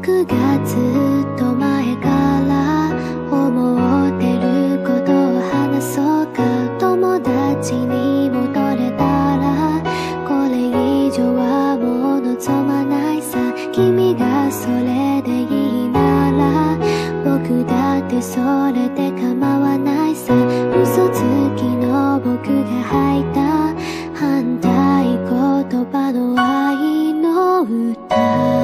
僕がずっと前から思ってることを話そうか。友達に戻れたらこれ以上はもう望まないさ。君がそれでいいなら僕だってそれで構わないさ。嘘つきの僕が吐いた反対言葉の愛の歌。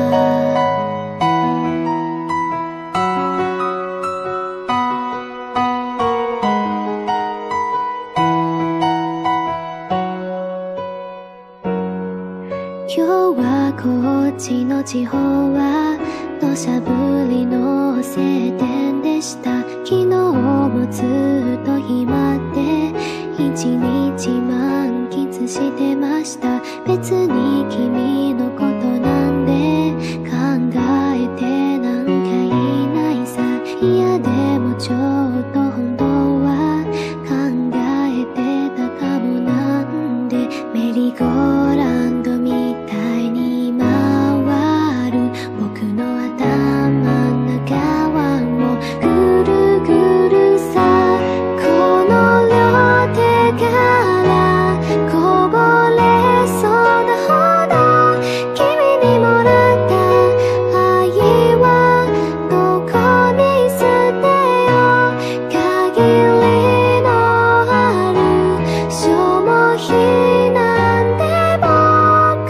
今日はこっちの地方は土砂降りの晴天でした。昨日もずっと暇で一日満喫してました。別に君のことなんで考えてなんかいないさ。いやでもちょっと本当は考えてたかも。なんでメリーゴーランドみたいに回る僕の頭の中をぐるぐるさ。この両手からこぼれそうなほど君にもらった愛はどこに捨てよう。限りのある消耗品なんで僕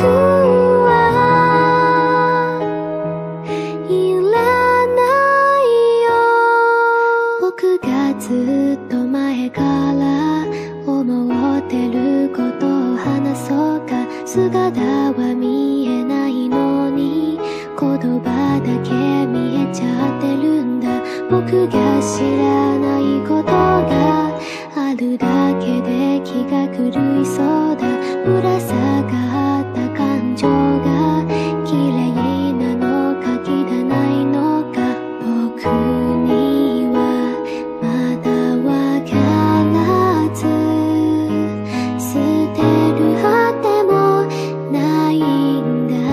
はいらないよ。僕がずっと前から思ってることを話そうか。姿は見えないのに言葉だけ見えちゃってるんだ。僕が知らないことがあるだけで気が狂いそうだ。ぶら下がった感情が綺麗なのか汚いのか僕にはまだわからず。捨てるあてもないんだ。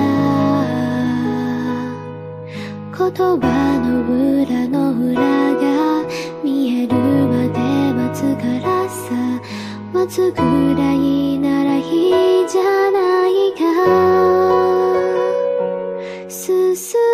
言葉の裏の裏が見えるまで待つからさ。待つぐらいならいいじゃないか。進